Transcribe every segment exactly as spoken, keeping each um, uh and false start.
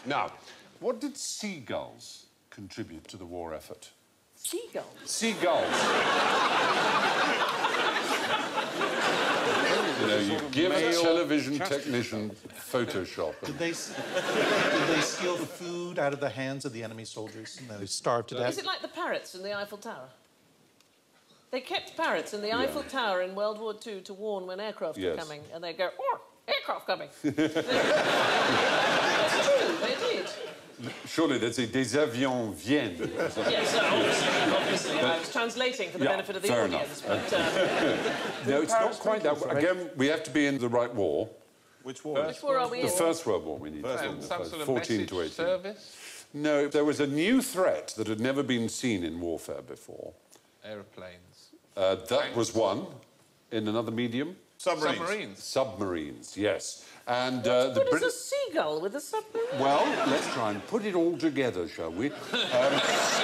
Now, what did seagulls contribute to the war effort? Seagulls? Seagulls. You know, you give a television technician Photoshop. Did they, did they steal food out of the hands of the enemy soldiers and they starved to death? Is it like the parrots in the Eiffel Tower? They kept parrots in the Yeah. Eiffel Tower in World War Two to warn when aircraft Yes. were coming, and they'd go, oh, aircraft coming. That's true, they did. Surely they'd say, des avions viennent. Yes, so obviously, obviously I was translating for the Yeah, benefit of the fair audience, enough. but... Uh, No, it's not quite that. Again, we have to be in the right war. Which war? which war are we The in? First World War we need. First to World be in. War. Some sort of fourteen message to eighteen. service? No, there was a new threat that had never been seen in warfare before. Aeroplanes. Uh, that was one in another medium. Submarines. Submarines. Submarines, yes. And uh, the What is Brit- a seagull with a submarine? Well, let's try and put it all together, shall we? Um, uh,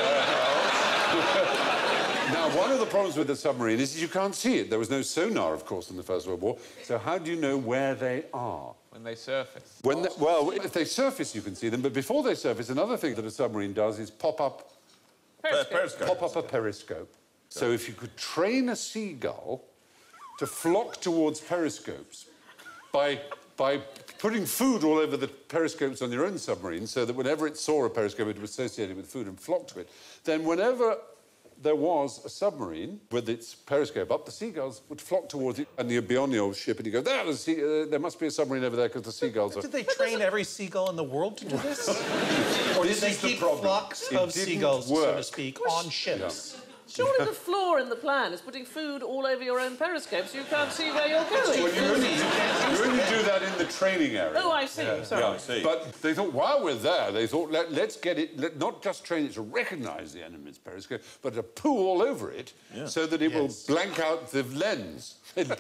now, one of the problems with the submarine is you can't see it. There was no sonar, of course, in the First World War. So how do you know where they are? When they surface. When they, well, if they surface, you can see them. But before they surface, another thing that a submarine does is pop up, Periscope. Periscope. pop up a periscope. So if you could train a seagull to flock towards periscopes by by putting food all over the periscopes on your own submarine, so that whenever it saw a periscope, it was associated with food and flocked to it, then whenever there was a submarine with its periscope up, the seagulls would flock towards it, and you'd be on your ship, and you go, there, sea uh, there must be a submarine over there because the seagulls are... Did they train every seagull in the world to do this? Or did This they is the keep problem. flocks It of didn't seagulls, so work. to speak, on ships? Surely the flaw in the plan is putting food all over your own periscope so you can't see where you're going. Well, you only, you only do that in the training area. Oh, I see. Sorry. Yeah, I see. But they thought, while we're there, they thought, Let, let's get it, let, not just train it to recognise the enemy's periscope, but to poo all over it Yeah. so that it Yes. will blank out the lens.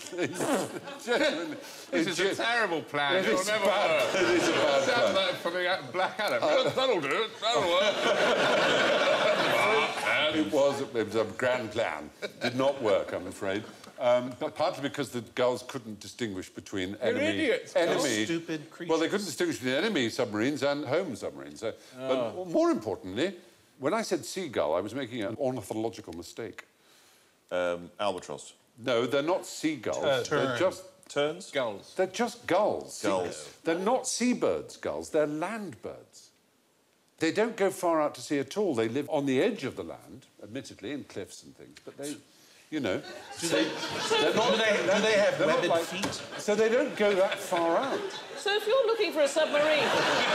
This is a terrible plan. It It'll is never bad. work. It is a bad Sounds plan. like putting out Black Adam. That'll do it. That'll work. It was, it was a grand plan. Did not work, I'm afraid. Um, but partly because the gulls couldn't distinguish between enemy... idiots. enemy Stupid creatures. Well, they couldn't distinguish between enemy submarines and home submarines. So, But more importantly, when I said seagull, I was making an ornithological mistake. Um, albatross. No, they're not seagulls. Tern. They're just... Terns? Gulls. They're just gulls. Gulls. They're not seabirds, gulls. They're land birds. They don't go far out to sea at all. They live on the edge of the land, admittedly, in cliffs and things, but they, you know... Do they, they're not, do they, do they have they're not webbed like- feet? So they don't go that far out. So if you're looking for a submarine...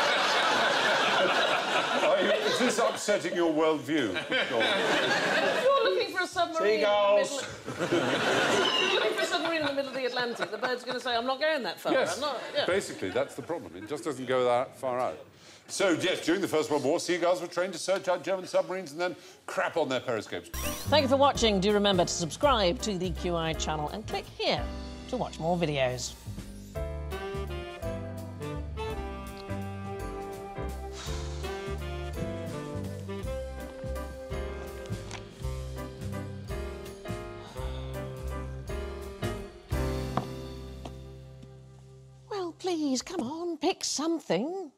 Are you, is this upsetting your worldview? if you're looking for a submarine... Seagulls. In the middle, if you're looking for a submarine in the middle of the Atlantic, the bird's going to say, I'm not going that far. Yes, I'm not... Yeah. basically, that's the problem. It just doesn't go that far out. So, yes, during the First World War, seagulls were trained to search out German submarines and then crap on their periscopes. Thank you for watching. Do remember to subscribe to the Q I channel and click here to watch more videos. Well, please, come on, pick something.